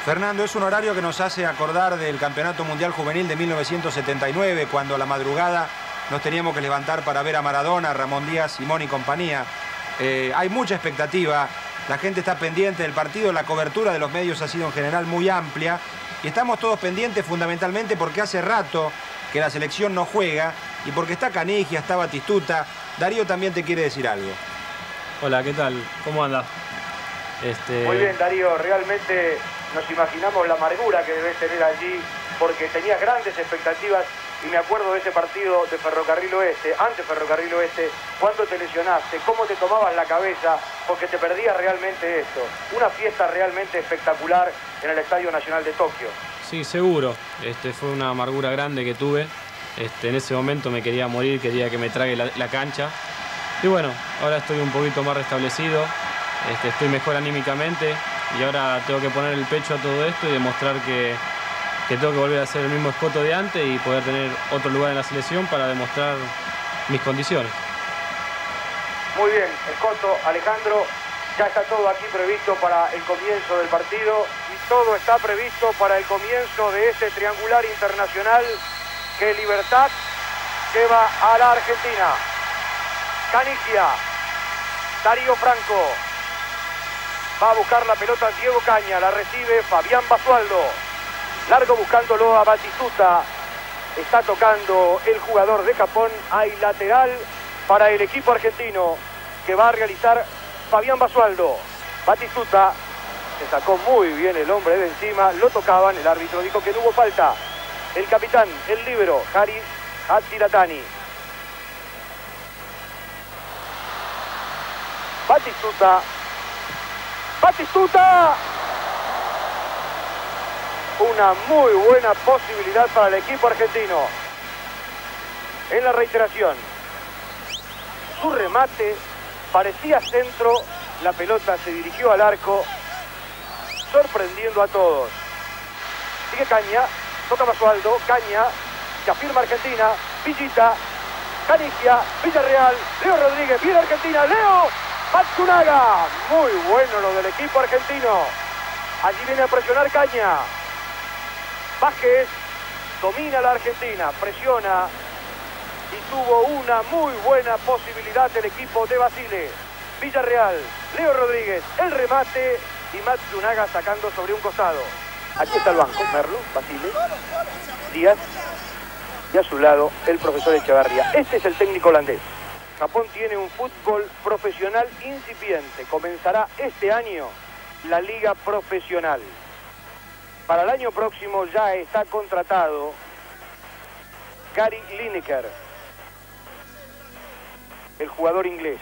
Fernando, es un horario que nos hace acordar del Campeonato Mundial Juvenil de 1979, cuando a la madrugada nos teníamos que levantar para ver a Maradona, Ramón Díaz, Simón y compañía. Hay mucha expectativa, la gente está pendiente del partido, la cobertura de los medios ha sido en general muy amplia y estamos todos pendientes fundamentalmente porque hace rato que la selección no juega y porque está Canigia, está Batistuta. Darío también te quiere decir algo. Hola, ¿qué tal? ¿Cómo andas? Muy bien, Darío, realmente nos imaginamos la amargura que debes tener allí porque tenías grandes expectativas y me acuerdo de ese partido de Ferrocarril Oeste, antes Ferrocarril Oeste, cuando te lesionaste, cómo te tomabas la cabeza porque te perdías realmente esto. Una fiesta realmente espectacular en el Estadio Nacional de Tokio. Sí, seguro. Fue una amargura grande que tuve. En ese momento me quería morir, quería que me trague la cancha. Y bueno, ahora estoy un poquito más restablecido, estoy mejor anímicamente y ahora tengo que poner el pecho a todo esto y demostrar que tengo que volver a ser el mismo Escoto de antes y poder tener otro lugar en la selección para demostrar mis condiciones. Muy bien, Escoto, Alejandro, ya está todo aquí previsto para el comienzo del partido y todo está previsto para el comienzo de este triangular internacional que Libertad lleva a la Argentina. Canigia, Darío Franco, va a buscar la pelota Diego Caña, la recibe Fabián Basualdo, largo buscándolo a Batistuta, está tocando el jugador de Japón, hay lateral para el equipo argentino que va a realizar Fabián Basualdo. Batistuta se sacó muy bien el hombre de encima, lo tocaban, el árbitro dijo que no hubo falta. El capitán, el líbero, Haris Hatziratani. Batistuta. ¡Batistuta! Una muy buena posibilidad para el equipo argentino. En la reiteración. Su remate parecía centro. La pelota se dirigió al arco, sorprendiendo a todos. Sigue Caña. Toca Basualdo. Caña. Se afirma Argentina. Villita. Canigia. Villarreal. Leo Rodríguez. Viene Argentina. Leo. Matsunaga, muy bueno lo del equipo argentino. Allí viene a presionar Caña. Vázquez domina la Argentina, presiona y tuvo una muy buena posibilidad el equipo de Basile. Villarreal, Leo Rodríguez, el remate y Matsunaga sacando sobre un costado. Aquí está el banco, Merlo, Basile, Díaz y a su lado el profesor Echevarría. Este es el técnico holandés. Japón tiene un fútbol profesional incipiente. Comenzará este año la liga profesional. Para el año próximo ya está contratado Gary Lineker, el jugador inglés.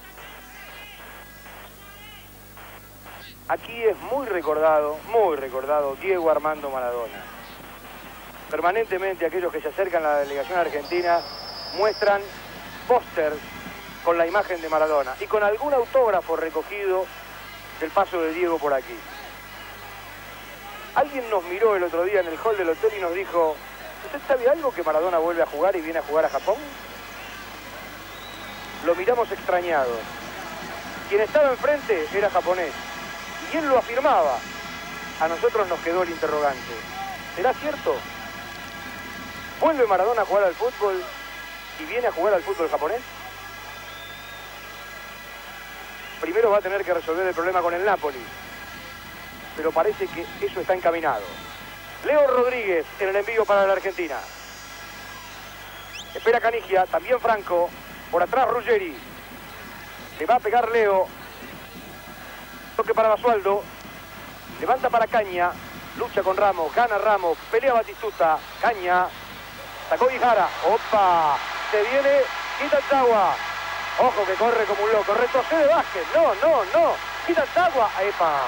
Aquí es muy recordado Diego Armando Maradona. Permanentemente aquellos que se acercan a la delegación argentina muestran póster con la imagen de Maradona y con algún autógrafo recogido del paso de Diego por aquí. Alguien nos miró el otro día en el hall del hotel y nos dijo: ¿usted sabe algo que Maradona vuelve a jugar y viene a jugar a Japón? Lo miramos extrañados. Quien estaba enfrente era japonés y él lo afirmaba. A nosotros nos quedó el interrogante. ¿Será cierto? ¿Vuelve Maradona a jugar al fútbol y viene a jugar al fútbol japonés? Primero va a tener que resolver el problema con el Napoli, pero parece que eso está encaminado. Leo Rodríguez en el envío para la Argentina. Espera Canigia, también Franco, por atrás Ruggeri. Le va a pegar Leo. Toque para Basualdo. Levanta para Caña. Lucha con Ramos, gana Ramos, pelea Batistuta. Caña. Sacó Guijara. ¡Opa! Se viene Kitazawa. Ojo que corre como un loco. Retrocede Vázquez. No. Kitazawa. ¡Epa!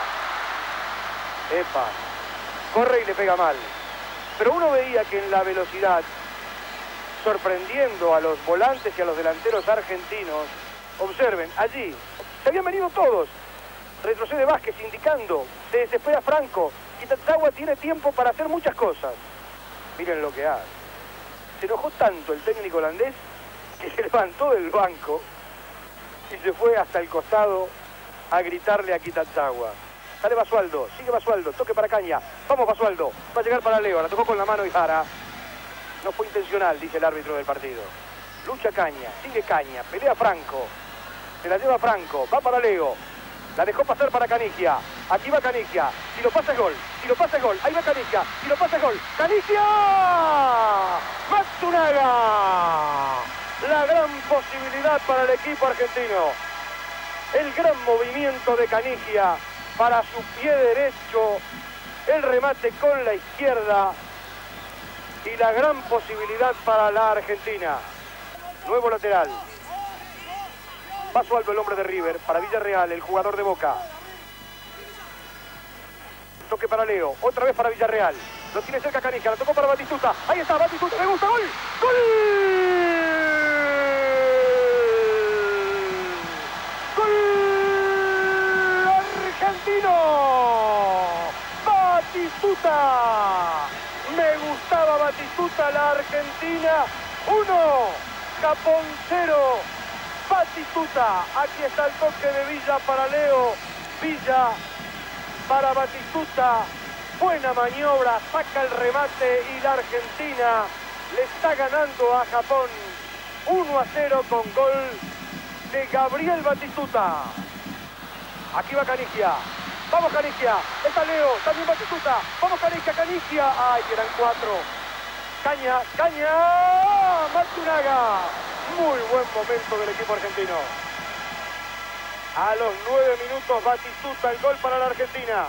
Corre y le pega mal. Pero uno veía que en la velocidad, sorprendiendo a los volantes y a los delanteros argentinos, observen, allí se habían venido todos. Retrocede Vázquez indicando. Se desespera Franco. Kitazawa tiene tiempo para hacer muchas cosas. Miren lo que hace. Se enojó tanto el técnico holandés que se levantó del banco y se fue hasta el costado a gritarle a Kitazawa. Sale Basualdo, sigue Basualdo, toque para Caña. Vamos Basualdo, va a llegar para Leo, la tocó con la mano y Jara. No fue intencional, dice el árbitro del partido. Lucha Caña, sigue Caña, pelea Franco. Se la lleva Franco, va para Leo. La dejó pasar para Canigia. Aquí va Canigia. Si lo pasa es gol. Si lo pasa es gol. Ahí va Canigia. Si lo pasa es gol. ¡Canigia! ¡Matsunaga! La gran posibilidad para el equipo argentino. El gran movimiento de Canigia para su pie derecho. El remate con la izquierda. Y la gran posibilidad para la Argentina. Nuevo lateral. Basualdo, el hombre de River, para Villarreal, el jugador de Boca. Toque para Leo, otra vez para Villarreal. Lo tiene cerca Canija, la tocó para Batistuta. Ahí está, Batistuta, me gusta, gol. ¡Gol! ¡Gol! ¡Argentino! Batistuta. Me gustaba Batistuta, la Argentina. 1, Japón 0. Batistuta, aquí está el toque de Villa para Leo, Villa para Batistuta, buena maniobra, saca el remate y la Argentina le está ganando a Japón 1-0 con gol de Gabriel Batistuta. Aquí va Canigia, vamos Canigia, está Leo, también Batistuta, vamos Canigia, Canigia, ay, eran 4, Caña, Matsunaga. Muy buen momento del equipo argentino. A los 9 minutos, Batistuta, el gol para la Argentina.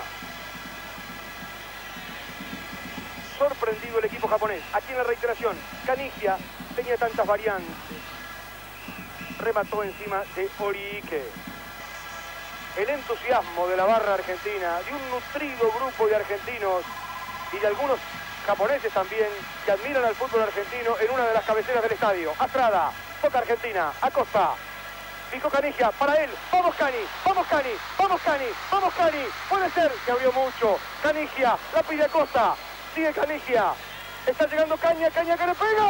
Sorprendido el equipo japonés. Aquí en la reiteración, Canigia tenía tantas variantes. Remató encima de Orique. El entusiasmo de la barra argentina, de un nutrido grupo de argentinos y de algunos japoneses también, que admiran al fútbol argentino en una de las cabeceras del estadio. Astrada, toca Argentina, Acosta, dijo Canigia, para él, vamos Cani, vamos Cani, vamos Cani, vamos Cani, puede ser, que abrió mucho, Canigia, la pide Acosta, sigue Canigia, está llegando Caña que le pega.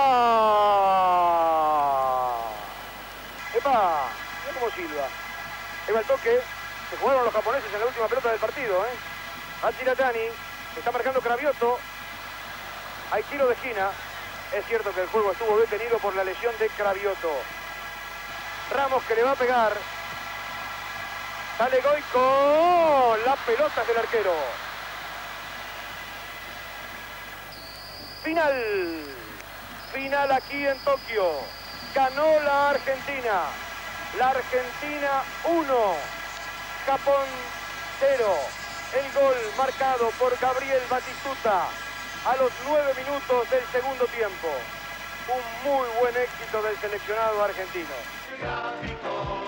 ¡Epa! Mira cómo silba. Ahí va el toque, se jugaron los japoneses en la última pelota del partido, Matsunaga, está marcando Cravioto. Hay tiro de esquina. Es cierto que el juego estuvo detenido por la lesión de Cravioto. Ramos que le va a pegar. Sale Goico. La pelota es del arquero. Final. Final aquí en Tokio. Ganó la Argentina. La Argentina 1. Japón 0. El gol marcado por Gabriel Batistuta a los 9 minutos del segundo tiempo. Un muy buen éxito del seleccionado argentino.